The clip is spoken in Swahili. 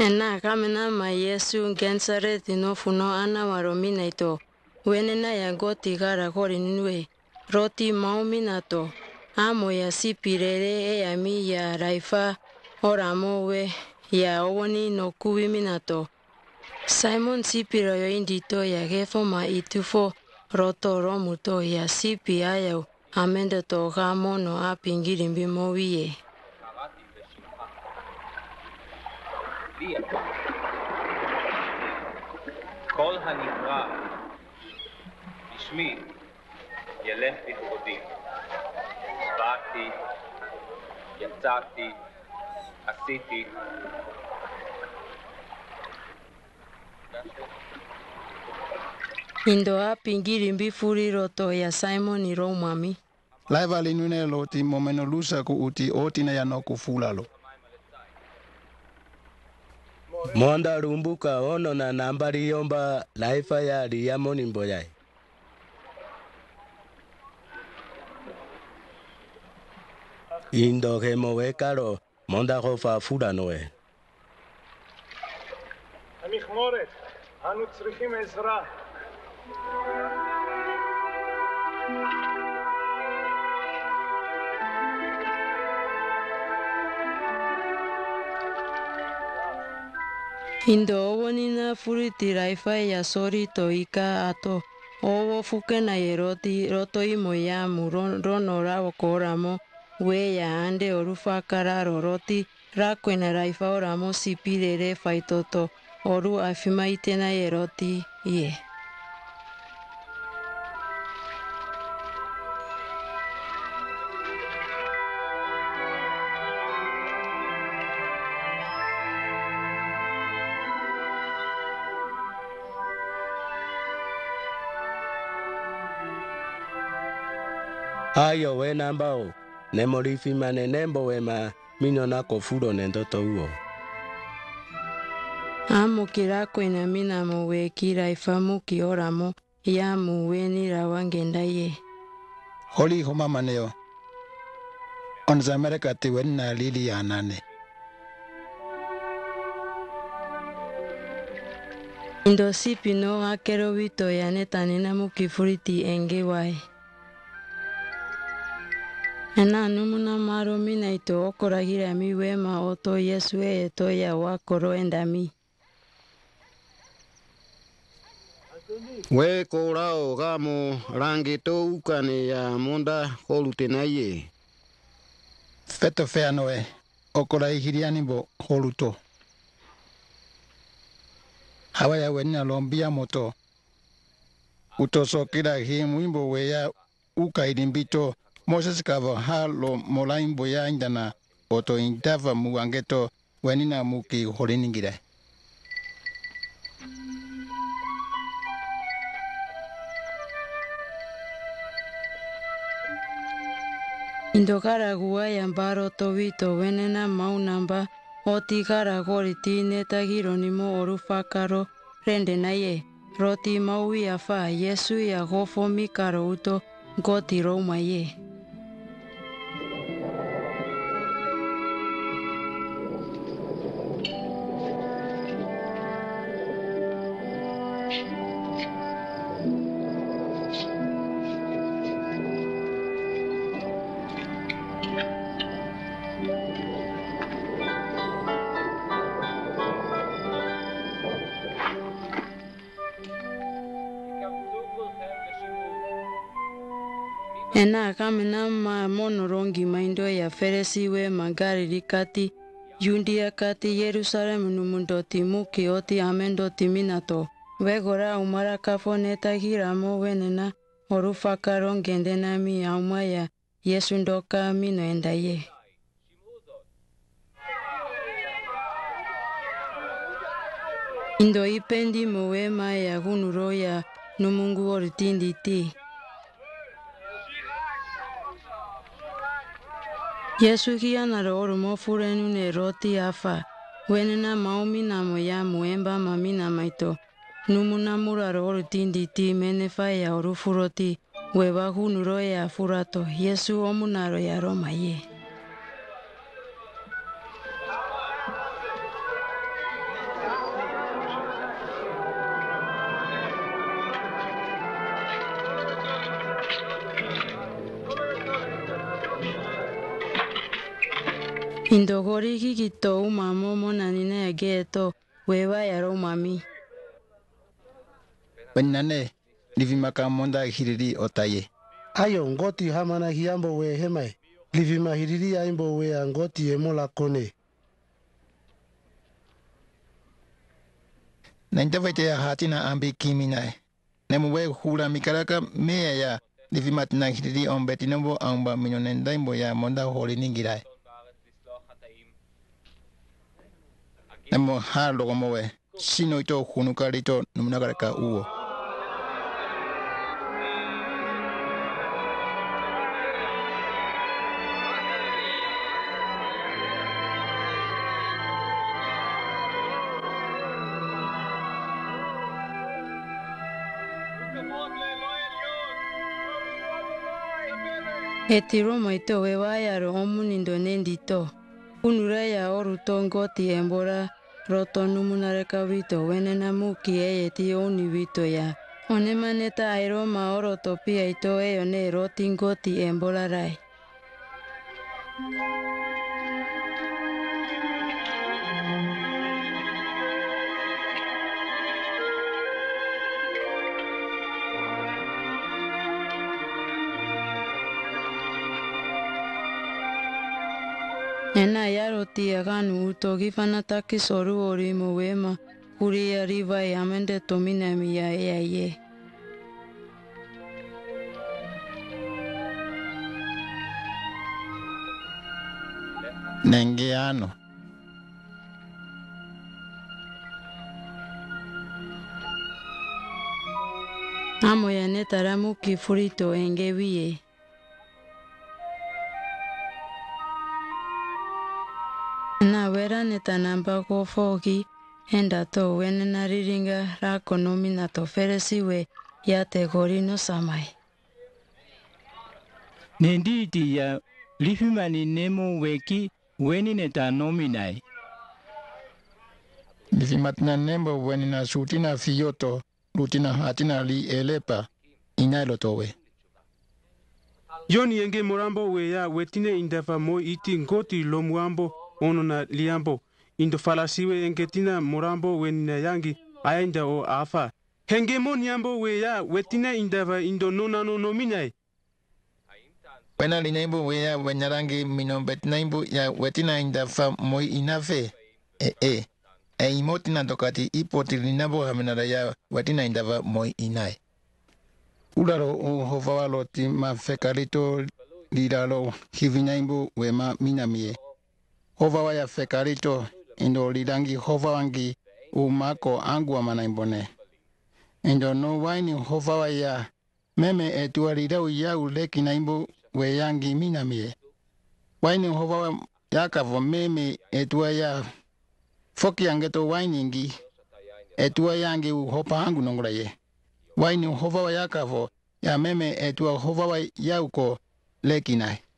Ena kamena ma Yesu Gensaret no funo ana waromina ito. Wenena ya goti gara kori nwe. Roti mauminato. Amo ya sipirere ya mi ya raifa oramo we ya owoni no kuwi minato. Simon sipiro yo indito ya gefo ma itufo roto romuto ya sipi ayaw. Amende to gamo no apingirimbi mowiye. כל הנקרא בשמי ילך לכבודי. באתי, יצאתי, עשיתי. Indoa pingirimbi furi roto ya Simon ni romami. Laiva linune loti momeno lusa ku uti otina ya no kufulalo. Monda rumbuka ono na nambari yomba laifa ya riyamo nimboyai. Indo hemo wekaro monda hofa furanoe. המכמורת, אנו צריכים עזרה. Indo owoni na furiti raifa ya sori toika ato. Owo fuke na yeroti roto imo ya rono rawo koramo. We ya ande orufa kararo roti. Rakwe na raifa oramo sipirere faitoto. Oru afima itena yeroti ye. Ayo we nambao. Nemorifi mane nembo wema minona kofuro nendoto uo. Amo kirakwe na minamo we kiraifamu kioramo. Ya muweni rawangenda ye. Holi homa maneo. Onza Amerika te wenna lili anane. Indo sipi no akero wito ya netanina mukifuriti enge wai. Ena numuna maro mina ito okoragira mi wema oto Yesu eto ya wakoro endami. We korao gamo rangi to ukane ya monda holutenaye. Feto fea noe. Okora ihiriani bo holuto. Hawa ya wenna lombia moto. Utoso kira himu imbo weya uka idimbito. Moses kava halo molaimbo ya indana. Oto indava muangeto wenina muki holiningire. Indokara guwa ya mbaro to wito wenena maunamba. Oti kara goriti netagiro nimo orufakaro rende na ye. Roti maui afa Yesu ya gofo mikaro uto goti roma ye. Ena kamena ma monorongi maindo ya feresi we magari rikati Yundia kati Yerusalem numundoti muki oti amendoti minato. Wegora umara kafoneta giramo wenena orufaka rongende nami aumaya Yesundoka mino endaye. Indo ipendi mowe maya gunuro ya numungu oritinditi. Yesu kiana orumo furenu ne roti afa. Wenena maumi namo ya muemba mamina maito. Numuna muraro orutinditi menefa ya orufuroti. Weba hunuro ya furato. Yesu omunaro ya Roma ye. Indogori kikito umamo monanina ya geto wewa ya romami. Wenane livimaka monda hiriri otaye. Ayo ngoti hamana hiambo we hemai. Livima hiriri aimbo we angoti emola kone. Na intavete ya hatina ambi kiminae. Nemuwe hula mikaraka mea ya livimatina hiriri ombetinombo amba minonendaimbo ya monda holi ningirai. Nemo halo gomowe. Shino ito hunukarito numunagareka uo. Etiro maito wewa ya romu nindonendito. Unura ya oruto ngoti embora roto numunareka vito wenena muki eti oni vito ya. Onemaneta airo maoro topia ito eone roti ngoti embora rai. Ena yaroti aganu utogi fanataki soru orimo wema kuria riva yamende tominami ya ye. Nengeano. Amo ya netaramu kifurito engewie. Na wera netanamba kofogi enda to wenena riringa rako nominato feresiwe ya tegorino samai. Nenditi ya lifimani nemo weki weni neta nominai. Livimatina nembo wenina sutina fiyoto lutina hatina li elepa inailotowe. Yoni yenge morambo we ya wetine indafa mo iti ngoti lomuambo onona liambo. Indo falasiwe engetina morambo wenina yangi ainda o afa. Henge mo niambo we ya wetine indafa indo nonano nominai. Wena linaimbo wea wenyarangi minombetinaimbo ya wetina indafa moi inafe. Imotina tokati ipoti linabo hamenara ya wetina indafa moi inai. Ularo hovawalo ti mafekarito liralo hivinaimbo wema minamie. Hovawa ya fekarito indo lirangi hovawangi umako angu wa manaimbone. Indo no waini hovawa ya meme etua lirau ya uleki naimbo weyangi minamie. Waini hovawa yakavo meme etua ya foki angeto wainingi etua yangi hopa angu nongola ye. Waini hovawa yakavo ya meme etua hovawa yauko leki nai.